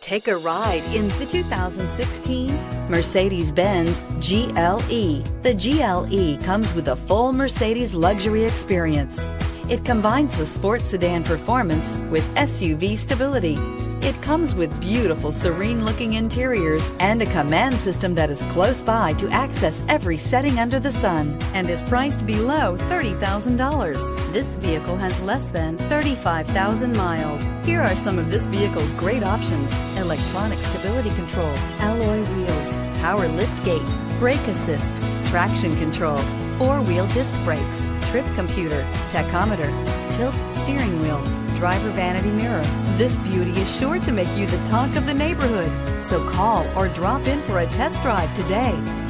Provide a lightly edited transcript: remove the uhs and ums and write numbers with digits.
Take a ride in the 2016 Mercedes-Benz GLE. The GLE comes with a full Mercedes luxury experience. It combines the sports sedan performance with SUV stability. It comes with beautiful, serene-looking interiors and a command system that is close by to access every setting under the sun, and is priced below $30,000. This vehicle has less than 35,000 miles. Here are some of this vehicle's great options: electronic stability control, alloy wheels, power liftgate, brake assist, traction control, four-wheel disc brakes, trip computer, tachometer, tilt steering wheel, driver vanity mirror. This beauty is sure to make you the talk of the neighborhood. So call or drop in for a test drive today.